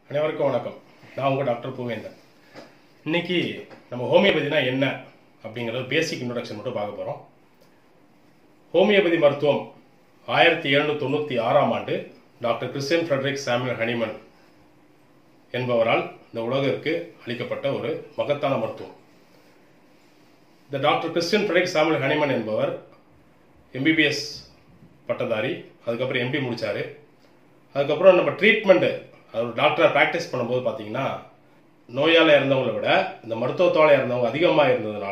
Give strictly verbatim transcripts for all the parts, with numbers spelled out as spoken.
அனைவருக்கும் வணக்கம். நான் உங்கள் டாக்டர் பூவேந்தன். இன்னைக்கு நம்ம ஹோமியோபதினா என்ன அப்படிங்கிறது பேசிக் இன்ட்ரோடக்ஷன் மட்டும் பார்க்க போகிறோம். ஹோமியோபதி மருத்துவம் ஆயிரத்தி எழுநூற்றி தொண்ணூற்றி ஆறாம் ஆண்டு doctor Christian Frederick Samuel Hahnemann என்பவரால் இந்த உலகிற்கு அளிக்கப்பட்ட ஒரு மகத்தான மருத்துவம். இந்த doctor Christian Frederick Samuel Hahnemann என்பவர் எம்பிபிஎஸ் பட்டதாரி, அதுக்கப்புறம் எம்பி முடித்தார். அதுக்கப்புறம் நம்ம ட்ரீட்மெண்ட்டு அவர் டாக்டராக ப்ராக்டிஸ் பண்ணும்போது பார்த்தீங்கன்னா, நோயால் இறந்தவங்களை விட இந்த மருத்துவத்தால் இறந்தவங்க அதிகமாக இருந்ததுனால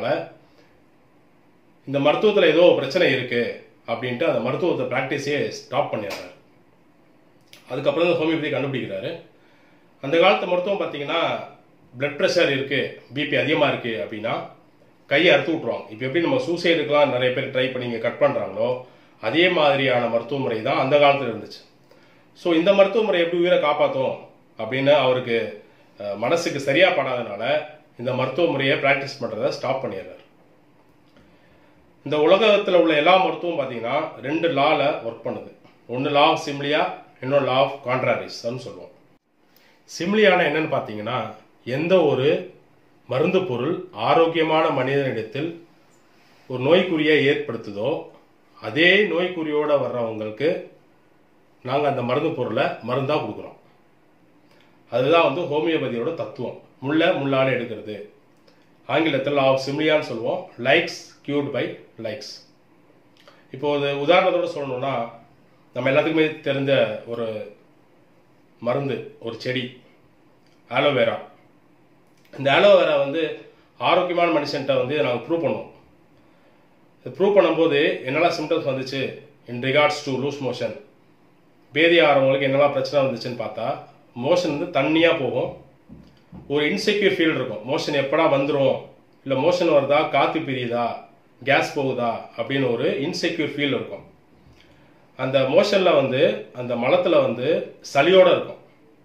இந்த மருத்துவத்தில் ஏதோ பிரச்சனை இருக்குது அப்படின்ட்டு அந்த மருத்துவத்தை ப்ராக்டிஸே ஸ்டாப் பண்ணிடுறாரு. அதுக்கப்புறம் தான் ஹோமியோபதி கண்டுபிடிக்கிறாரு. அந்த காலத்து மருத்துவம் பார்த்தீங்கன்னா, பிளட் ப்ரெஷர் இருக்குது, பிபி அதிகமாக இருக்குது அப்படின்னா கையை அறுத்து விட்ருவாங்க. இப்போ எப்படி நம்ம சூசைடுக்கெலாம் நிறைய பேர் ட்ரை பண்ணி இங்கே கட் பண்ணுறாங்களோ அதே மாதிரியான மருத்துவ முறை தான் அந்த காலத்தில் இருந்துச்சு. ஸோ இந்த மருத்துவ முறை எப்படி உயிரை காப்பாற்றும் அப்படின்னு அவருக்கு மனசுக்கு சரியாக படாதனால இந்த மருத்துவ முறையை ப்ராக்டிஸ் பண்ணுறதை ஸ்டாப் பண்ணிடுறாரு. இந்த உலகத்தில் உள்ள எல்லா மருத்துவம் பார்த்தீங்கன்னா ரெண்டு லாவில் ஒர்க் பண்ணுது. ஒன்று லா ஆஃப் சிம்லியா, இன்னொன்று லா ஆஃப் கான்ட்ராரிஸ்ன்னு சொல்லுவோம். சிம்லியான என்னன்னு பார்த்தீங்கன்னா, எந்த ஒரு மருந்து பொருள் ஆரோக்கியமான மனிதனிடத்தில் ஒரு நோய்க்குறியை ஏற்படுத்துதோ அதே நோய்க்குறியோடு வர்றவங்களுக்கு நாங்கள் அந்த மருந்து பொருளை மருந்தாக கொடுக்குறோம். அதுதான் வந்து ஹோமியோபதியோட தத்துவம். முள்ள முள்ளால் எடுக்கிறது, ஆங்கிலத்தில் லா ஆஃப் சிம்லியான்னு சொல்லுவோம். Likes cured by likes. இப்போ ஒரு உதாரணத்தோடு சொல்லணும்னா, நம்ம எல்லாத்துக்குமே தெரிஞ்ச ஒரு மருந்து, ஒரு செடி ஆலோவேரா. இந்த ஆலோவேரா வந்து ஆரோக்கியமான மனுஷன்ட்ட வந்து நாங்கள் ப்ரூவ் பண்ணுவோம். ப்ரூவ் பண்ணும்போது என்னெல்லாம் சிம்டம்ஸ் வந்துச்சு in regards to loose motion, பேதி ஆகிறவங்களுக்கு என்னெல்லாம் பிரச்சனை வந்துச்சுன்னு பார்த்தா, மோஷன் வந்து தண்ணியாக போகும், ஒரு இன்செக்யூர் ஃபீல் இருக்கும். மோஷன் எப்படா வந்துடும், இல்லை மோஷன் வருதா, காற்று பிரியுதா, கேஸ் போகுதா அப்படின்னு ஒரு இன்செக்யூர் ஃபீல் இருக்கும். அந்த மோஷனில் வந்து அந்த மலத்தில் வந்து சளியோடு இருக்கும்.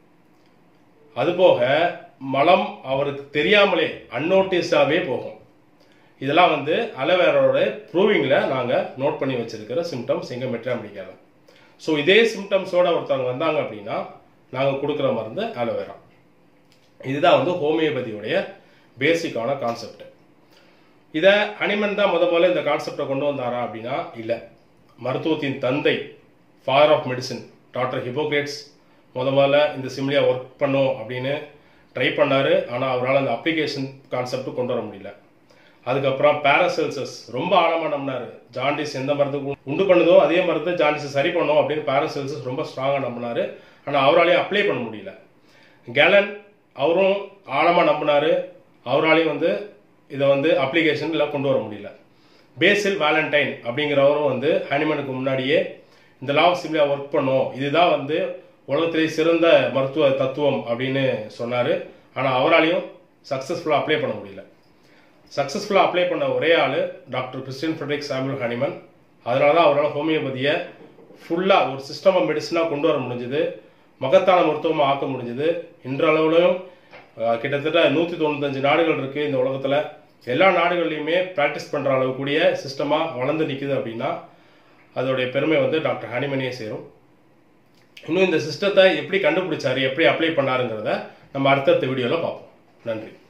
அதுபோக மலம் அவருக்கு தெரியாமலே அன்னோட்டிஸாகவே போகும். இதெல்லாம் வந்து அலோவேராவோட ப்ரூவிங்கில் நாங்கள் நோட் பண்ணி வச்சிருக்கிற சிம்டம்ஸ் எங்கள் மெட்ராமெடிக்கால. ஸோ இதே சிம்டம்ஸோடு ஒருத்தவங்க வந்தாங்க அப்படின்னா நாங்கள் கொடுக்குற மருந்து ஆலோவேரா. இதுதான் வந்து ஹோமியோபதியோடைய பேசிக்கான கான்செப்ட். இதை ஹனிமன் தான் முத முதல்ல இந்த கான்செப்டை கொண்டு வந்தாரா அப்படின்னா இல்லை. மருத்துவத்தின் தந்தை, father of medicine doctor Hippocrates முத முதல்ல இந்த சிம்லியா ஒர்க் பண்ணும் அப்படின்னு ட்ரை பண்ணார். ஆனால் அவரால் அந்த அப்ளிகேஷன் கான்செப்ட் கொண்டு வர முடியல. அதுக்கப்புறம் பாராசெல்சஸ் ரொம்ப ஆழமாக நம்பினார். ஜாண்டிஸ் எந்த மருந்துக்கு உண்டு பண்ணுதோ அதே மருந்து ஜாண்டிஸை சரி பண்ணும் அப்படின்னு பாராசெல்சஸ் ரொம்ப ஸ்ட்ராங்காக நம்பினார். ஆனால் அவராலையும் அப்ளை பண்ண முடியல. கேலன் அவரும் ஆழமாக நம்பினார். அவராலையும் வந்து இதை வந்து அப்ளிகேஷனில் கொண்டு வர முடியல. பேசில் வேலண்டைன் அப்படிங்கிறவரும் வந்து ஹனிமனுக்கு முன்னாடியே இந்த லா ஆஃப் சிம்லியா ஒர்க் பண்ணும், இதுதான் வந்து உலகத்திலே சிறந்த மருத்துவ தத்துவம் அப்படின்னு சொன்னார். ஆனால் அவராலையும் சக்ஸஸ்ஃபுல்லாக அப்ளை பண்ண முடியல. சக்ஸஸ்ஃபுல்லாக அப்ளை பண்ண ஒரே ஆள் doctor Christian Frederick Samuel Hahnemann. அதனால தான் அவரால் ஹோமியோபதியை ஃபுல்லாக ஒரு சிஸ்டம் ஆஃப் மெடிசனாக கொண்டு வர முடிஞ்சுது, மகத்தான மருத்துவமாக ஆக்க முடிஞ்சுது. இன்றளவுலையும் கிட்டத்தட்ட நூற்றி தொண்ணூத்தஞ்சு நாடுகள் இருக்குது இந்த உலகத்தில். எல்லா நாடுகள்லையுமே ப்ராக்டிஸ் பண்ணுற அளவு கூடிய சிஸ்டமாக வளர்ந்து நிற்குது அப்படின்னா அதோடைய பெருமை வந்து டாக்டர் ஹனிமனே சேரும். இன்னும் இந்த சிஸ்டத்தை எப்படி கண்டுபிடிச்சாரு, எப்படி அப்ளை பண்ணாருங்கிறத நம்ம அடுத்தடுத்த வீடியோவில் பார்ப்போம். நன்றி.